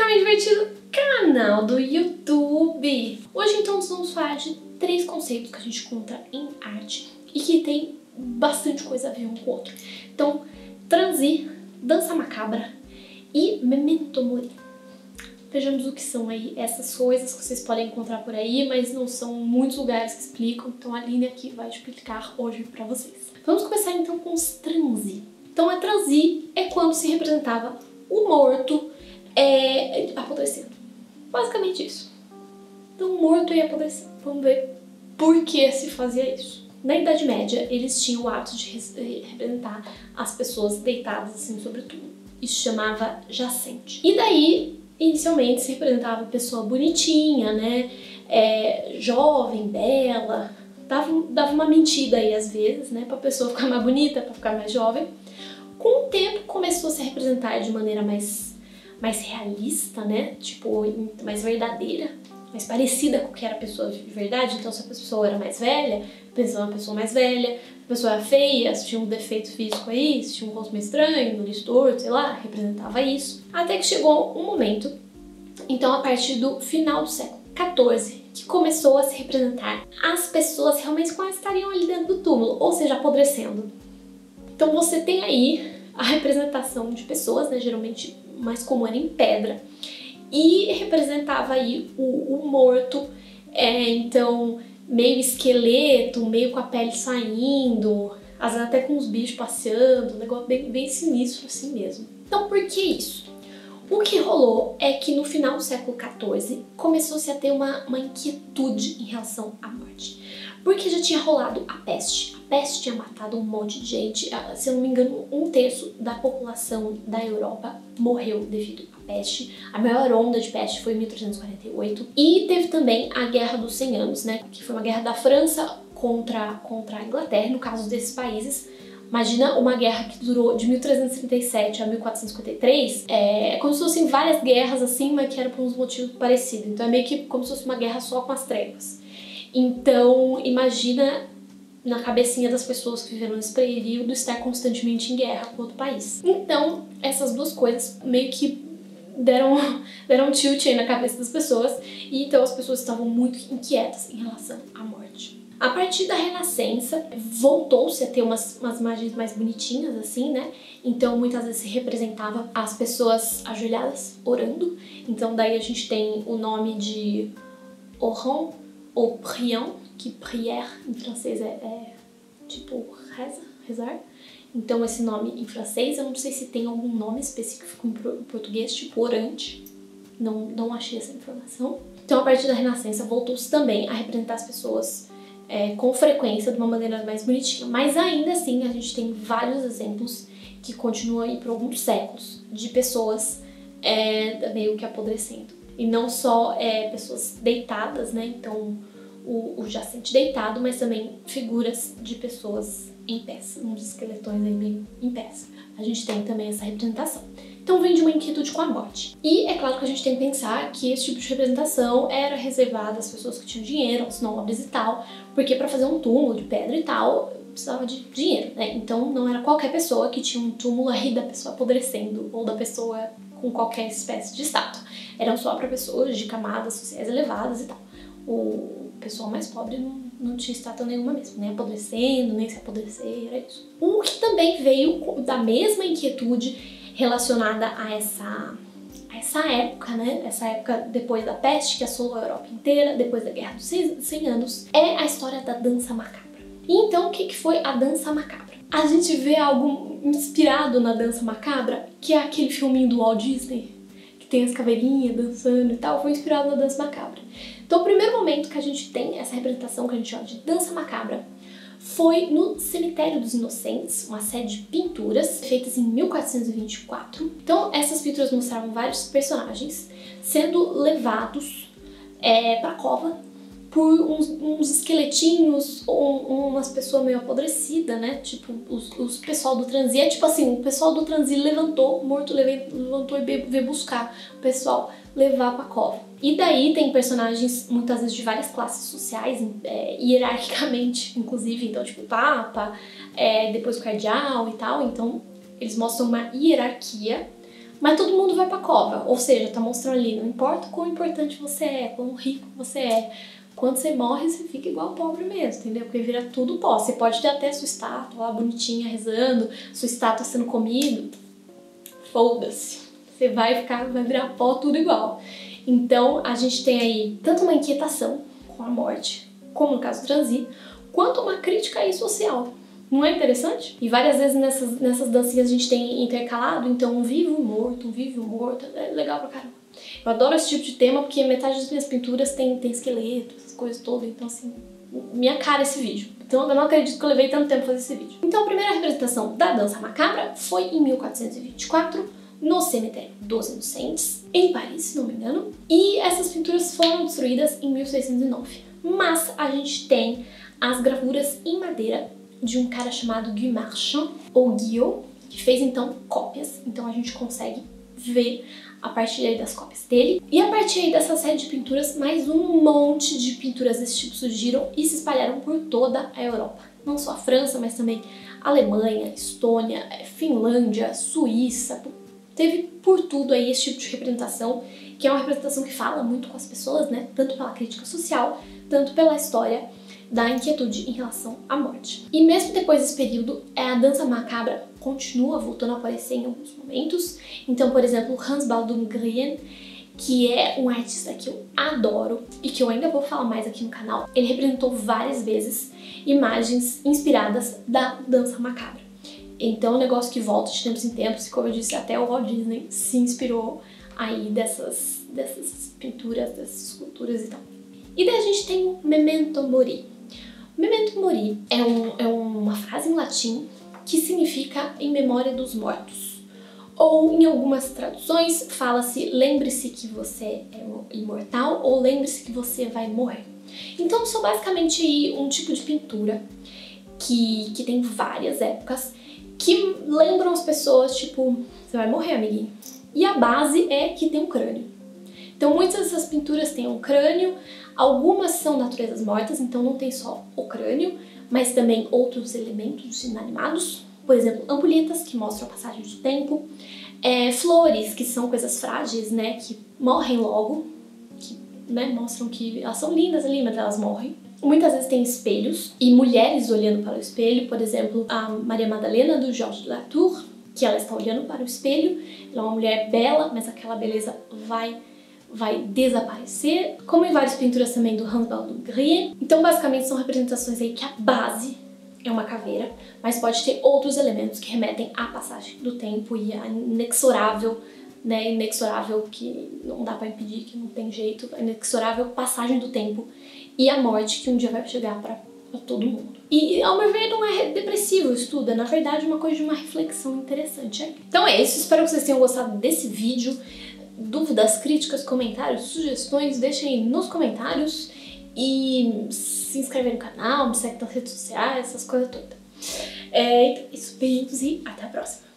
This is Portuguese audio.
Epicamente Divertido, canal do YouTube. Hoje então nós vamos falar de 3 conceitos que a gente encontra em arte e que tem bastante coisa a ver um com o outro. Então, transi, dança macabra e memento mori. Vejamos o que são aí essas coisas que vocês podem encontrar por aí, mas não são muitos lugares que explicam, então a Aline aqui vai explicar hoje pra vocês. Vamos começar então com os transi. Então a transi é quando se representava o morto apodrecendo. Basicamente isso. Então o morto ia apodrecendo. Vamos ver por que se fazia isso. Na Idade Média, eles tinham o hábito de representar as pessoas deitadas assim sobre tudo. Isso chamava jacente. E daí, inicialmente, se representava a pessoa bonitinha, né? Jovem, bela. Dava uma mentira aí às vezes, né? Pra pessoa ficar mais bonita, pra ficar mais jovem. Com o tempo, começou a se representar de maneira mais realista, né? Tipo, mais verdadeira, mais parecida com o que era a pessoa de verdade. Então, se a pessoa era mais velha, pensava uma pessoa mais velha. Se a pessoa era feia, se tinha um defeito físico aí, se tinha um rosto meio estranho, nariz torto, sei lá, representava isso. Até que chegou um momento, então a partir do final do século XIV, que começou a se representar as pessoas realmente quase estariam ali dentro do túmulo, ou seja, apodrecendo. Então você tem aí a representação de pessoas, né, geralmente mais comum era em pedra, e representava aí o morto, então meio esqueleto, meio com a pele saindo, às vezes até com os bichos passeando, um negócio bem sinistro assim mesmo. Então por que isso? O que rolou é que no final do século XIV começou-se a ter uma inquietude em relação à morte. Porque já tinha rolado a peste. A peste tinha matado um monte de gente. Se eu não me engano, 1/3 da população da Europa morreu devido à peste. A maior onda de peste foi em 1348. E teve também a Guerra dos 100 Anos, né? Que foi uma guerra da França contra a Inglaterra, no caso desses países. Imagina uma guerra que durou de 1337 a 1453, como se fossem várias guerras assim, mas que eram por uns motivos parecidos. Então é meio que como se fosse uma guerra só com as tréguas. Então imagina na cabecinha das pessoas que viveram nesse período estar constantemente em guerra com outro país. Então essas duas coisas meio que deram um tilt aí na cabeça das pessoas, e então as pessoas estavam muito inquietas em relação à morte. A partir da Renascença, voltou-se a ter umas imagens mais bonitinhas, assim, né? Então, muitas vezes se representava as pessoas ajoelhadas, orando. Então, daí a gente tem o nome de orant ou priant, que prière em francês é tipo rezar. Então, esse nome em francês, eu não sei se tem algum nome específico em português, tipo orante. Não achei essa informação. Então, a partir da Renascença, voltou-se também a representar as pessoas com frequência, de uma maneira mais bonitinha. Mas ainda assim, a gente tem vários exemplos que continuam aí por alguns séculos de pessoas meio que apodrecendo. E não só pessoas deitadas, né? Então, o jacente deitado, mas também figuras de pessoas em pés, uns esqueletões aí meio em pés. A gente tem também essa representação. Então vem de uma inquietude com a morte. E é claro que a gente tem que pensar que esse tipo de representação era reservada às pessoas que tinham dinheiro, aos nobres e tal, porque para fazer um túmulo de pedra e tal, precisava de dinheiro, né? Então não era qualquer pessoa que tinha um túmulo aí da pessoa apodrecendo ou da pessoa com qualquer espécie de estátua. Eram só para pessoas de camadas sociais elevadas e tal. O pessoal mais pobre não tinha estátua nenhuma mesmo, nem apodrecendo, nem se apodrecer, era isso. O que também veio da mesma inquietude relacionada a essa época, né? Essa época depois da peste que assolou a Europa inteira, depois da Guerra dos 100 Anos, é a história da dança macabra. E então, o que foi a dança macabra? A gente vê algo inspirado na dança macabra, que é aquele filminho do Walt Disney, que tem as caveirinhas dançando e tal, foi inspirado na dança macabra. Então, o primeiro momento que a gente tem essa representação que a gente chama de dança macabra foi no Cemitério dos Inocentes, uma série de pinturas feitas em 1424. Então, essas pinturas mostravam vários personagens sendo levados para a cova por uns esqueletinhos ou umas pessoas meio apodrecidas, né? Tipo, os pessoal do transi. É tipo assim, o pessoal do transi levantou, o morto levantou e veio buscar o pessoal levar pra cova. E daí tem personagens, muitas vezes, de várias classes sociais, hierarquicamente, inclusive. Então, tipo, o Papa, depois o Cardeal e tal. Então, eles mostram uma hierarquia mas todo mundo vai pra cova, ou seja, tá mostrando ali, não importa quão importante você é, quão rico você é, quando você morre você fica igual pobre mesmo, entendeu? Porque vira tudo pó. Você pode ter até sua estátua lá bonitinha rezando, sua estátua sendo comido, foda-se, você vai virar pó tudo igual. Então a gente tem aí tanto uma inquietação com a morte, como no caso do transi, quanto uma crítica aí social. Não é interessante? E várias vezes nessas dancinhas a gente tem intercalado, então um vivo e um morto, é legal pra caramba. Eu adoro esse tipo de tema porque metade das minhas pinturas tem esqueleto, essas coisas todas, então assim, minha cara esse vídeo. Então eu não acredito que eu levei tanto tempo pra fazer esse vídeo. Então a primeira representação da dança macabra foi em 1424, no cemitério dos Inocentes, em Paris, se não me engano, e essas pinturas foram destruídas em 1609. Mas a gente tem as gravuras em madeira de um cara chamado Guy Marchand, ou Guillaume, que fez então cópias, então a gente consegue ver a partir aí das cópias dele. E a partir aí dessa série de pinturas, mais um monte de pinturas desse tipo surgiram e se espalharam por toda a Europa. Não só a França, mas também Alemanha, Estônia, Finlândia, Suíça. Teve por tudo aí esse tipo de representação, que é uma representação que fala muito com as pessoas, né? Tanto pela crítica social, tanto pela história da inquietude em relação à morte. E mesmo depois desse período, a dança macabra continua voltando a aparecer em alguns momentos. Então, por exemplo, Hans Baldung Grien, que é um artista que eu adoro e que eu ainda vou falar mais aqui no canal, ele representou várias vezes imagens inspiradas da dança macabra. Então, é um negócio que volta de tempos em tempos, e como eu disse, até o Walt Disney se inspirou aí dessas pinturas, dessas esculturas e tal. E daí a gente tem o Memento Mori. Memento Mori é uma frase em latim que significa em memória dos mortos. Ou em algumas traduções fala-se lembre-se que você é imortal ou lembre-se que você vai morrer. Então são basicamente aí um tipo de pintura que tem várias épocas que lembram as pessoas, tipo, você vai morrer, amiguinho. E a base é que tem um crânio. Então muitas dessas pinturas têm um crânio, algumas são naturezas mortas, então não tem só o crânio, mas também outros elementos inanimados. Por exemplo, ampulhetas, que mostram a passagem do tempo, flores, que são coisas frágeis, né, que morrem logo, que, né, mostram que elas são lindas ali, mas elas morrem. Muitas vezes tem espelhos e mulheres olhando para o espelho, por exemplo, a Maria Madalena do Georges de Latour, que ela está olhando para o espelho, ela é uma mulher bela, mas aquela beleza vai desaparecer, como em várias pinturas também do Hans Baldung Grien. Então basicamente são representações aí que a base é uma caveira, mas pode ter outros elementos que remetem à passagem do tempo e à inexorável, né, inexorável que não dá pra impedir, que não tem jeito, a inexorável passagem do tempo e a morte que um dia vai chegar pra todo mundo. E ao meu ver não é depressivo isso tudo, é na verdade uma coisa de uma reflexão interessante. Então é isso, espero que vocês tenham gostado desse vídeo. Dúvidas, críticas, comentários, sugestões, deixem aí nos comentários e se inscreve no canal, me segue nas redes sociais, essas coisas todas. Então é isso, beijos e até a próxima!